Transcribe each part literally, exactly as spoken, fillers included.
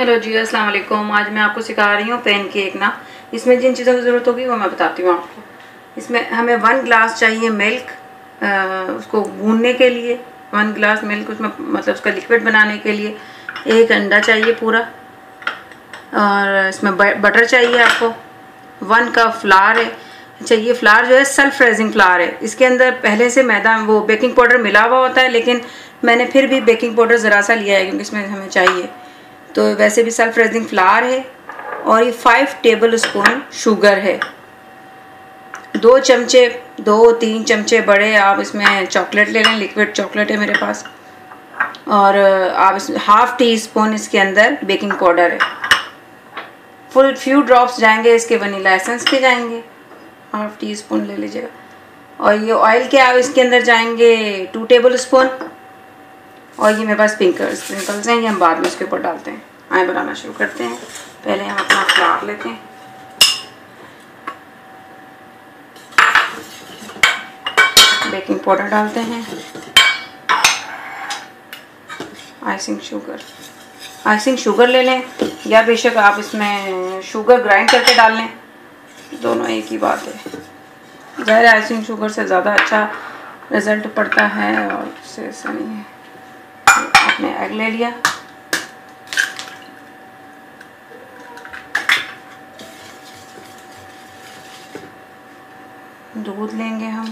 Hello जी, अस्सलाम वालेकुम। आज मैं आपको सिखा रही हूँ पैन केक ना। इसमें जिन चीज़ों की ज़रूरत होगी वो मैं बताती हूँ आपको। इसमें हमें वन ग्लास चाहिए मिल्क, उसको भूनने के लिए। वन ग्लास मिल्क उसमें मतलब उसका लिक्विड बनाने के लिए। एक अंडा चाहिए पूरा, और इसमें बटर चाहिए आपको। वन कप फ्लावर है चाहिए। फ्लावर जो है सेल्फ रेजिंग फ्लावर है। इसके अंदर पहले से मैदा वो बेकिंग पाउडर मिला हुआ होता है, लेकिन मैंने फिर भी बेकिंग पाउडर ज़रा सा लिया है क्योंकि इसमें हमें चाहिए। तो वैसे भी सेल्फ रेजिंग फ्लावर है। और ये फाइव टेबल स्पून शुगर है। दो चमचे दो तीन चमचे बड़े आप इसमें चॉकलेट ले लें, लिक्विड चॉकलेट है मेरे पास। और आप इस हाफ टी स्पून इसके अंदर बेकिंग पाउडर है। फुल फ्यू ड्रॉप्स जाएंगे इसके वनीला एसेंस के जाएंगे, हाफ टी स्पून ले लीजिएगा। और ये ऑयल के आप इसके अंदर जाएंगे टू टेबल स्पून। और ये मेरे पास स्प्रिंकल्स स्प्रिंकल्स हैं, ये हम बाद में इसके ऊपर डालते हैं। आए बनाना शुरू करते हैं। पहले हम अपना फ्लावर लेते हैं, बेकिंग पाउडर डालते हैं, आइसिंग शुगर आइसिंग शुगर ले लें, या बेशक आप इसमें शुगर ग्राइंड करके डाल लें, दोनों एक ही बात है। ज़ाहिर आइसिंग शुगर से ज़्यादा अच्छा रिज़ल्ट पड़ता है और उससे ऐसा नहीं है। आपने एग ले लिया, दूध लेंगे हम,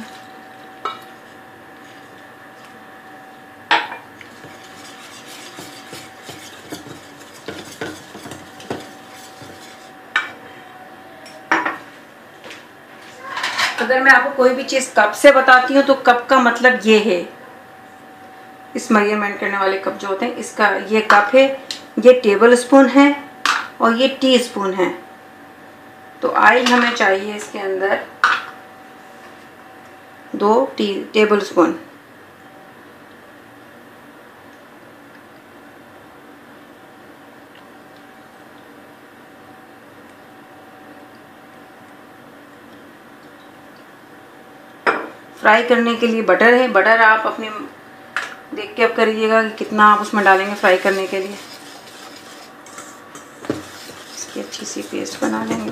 अगर मैं आपको कोई भी चीज़ कप से बताती हूँ तो कप का मतलब ये है, इस मेजरमेंट करने वाले कप जो होते हैं, इसका ये कप है, ये टेबल स्पून है और ये टी स्पून है। तो ऑयल हमें चाहिए इसके अंदर दो टी टेबल स्पून। फ्राई करने के लिए बटर है। बटर आप अपने देख के अब करिएगा कि कितना आप उसमें डालेंगे फ्राई करने के लिए। इसकी अच्छी सी पेस्ट बना लेंगे।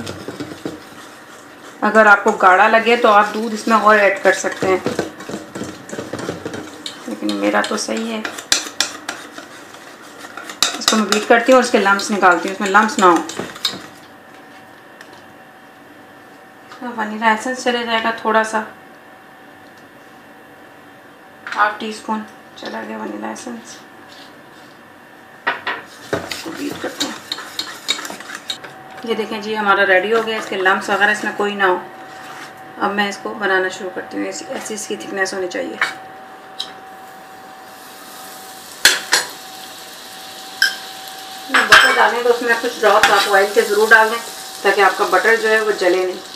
अगर आपको गाढ़ा लगे तो आप दूध इसमें और ऐड कर सकते हैं, लेकिन मेरा तो सही है। इसको मैं बीट करती हूँ और इसके लम्स निकालती हूँ, इसमें लम्स ना हो। वनीला एसेंस चले जाएगा थोड़ा सा, हाफ टी स्पून चला गया वनीला एसेंस। इसको बीट करते हैं। ये देखें जी, हमारा रेडी हो गया। इसके लम्स वगैरह इसमें कोई ना हो। अब मैं इसको बनाना शुरू करती हूँ। ऐसी ऐसी इसकी थिकनेस होनी चाहिए। बटर डालें तो उसमें कुछ ड्रॉप्स आप ऑयल के ज़रूर डाल दें ताकि आपका बटर जो है वो जले नहीं।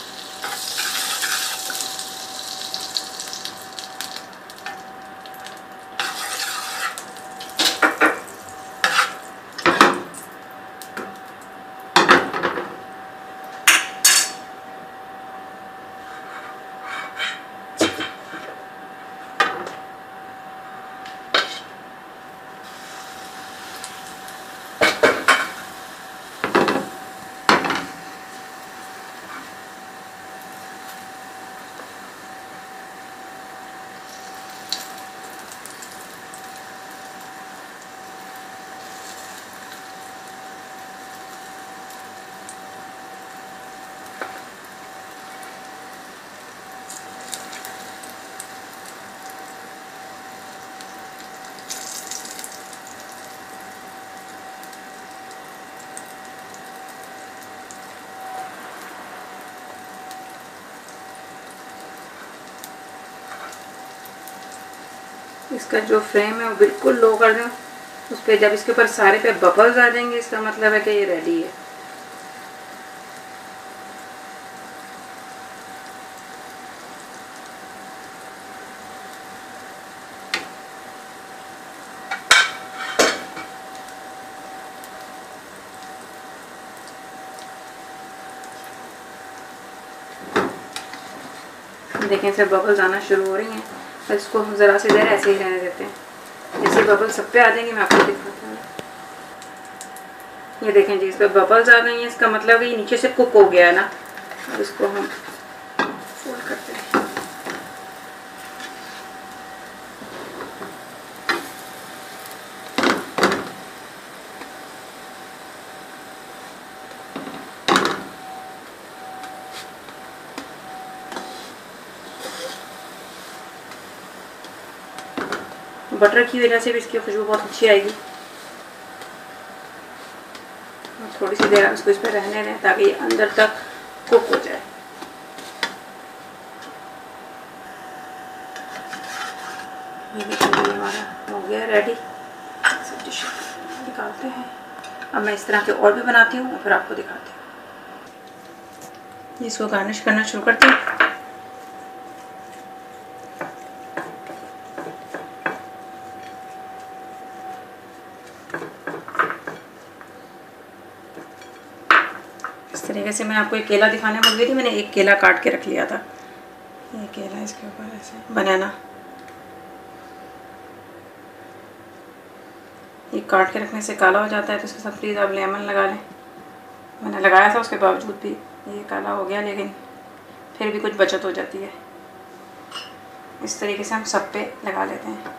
इसका जो फ्लेम है वो बिल्कुल लो कर दें। उस पर जब इसके ऊपर सारे पे बबल्स आ जाएंगे, इसका मतलब है कि ये रेडी है। देखें फिर बबल्स आना शुरू हो रही हैं। तो इसको हम ज़रा सी देर ऐसे ही रहने देते हैं। जैसे बबल सब पे आ जाएंगे मैं आपको दिखाता हूँ। ये देखें जी, इस पर बबल्स आ गई हैं, इसका मतलब ये नीचे से कुक हो गया है ना। अब इसको हम फोल्ड करते हैं। बटर की वजह से भी इसकी खुशबू बहुत अच्छी आएगी। थोड़ी सी देर उसको इस पर रहने दें ताकि ये अंदर तक कुक हो जाए। ये देखिए हमारा हो गया रेडी। डिश निकालते हैं। अब मैं इस तरह के और भी बनाती हूँ और फिर आपको दिखाती हूँ। इसको गार्निश करना शुरू करते हैं। इस तरीके से मैं आपको एक केला दिखाने भूल गई थी, मैंने एक केला काट के रख लिया था। ये केला इसके ऊपर ऐसे बनाना, ये काट के रखने से काला हो जाता है, तो इसके साथ प्लीज़ आप लेमन लगा लें। मैंने लगाया था, उसके बावजूद भी ये काला हो गया, लेकिन फिर भी कुछ बचत हो जाती है। इस तरीके से हम सब पे लगा लेते हैं।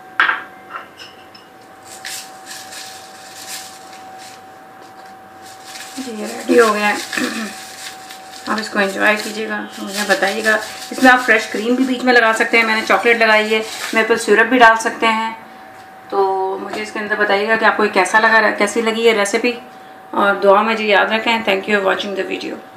ये रेडी हो गया है। आप इसको एंजॉय कीजिएगा, मुझे बताइएगा। इसमें आप फ्रेश क्रीम भी बीच में लगा सकते हैं, मैंने चॉकलेट लगाई है, मेपल सिरप भी डाल सकते हैं। तो मुझे इसके अंदर बताइएगा कि आपको कैसा लगा, कैसी लगी ये रेसिपी, और दुआ में जी याद रखें। Thank you for watching the video.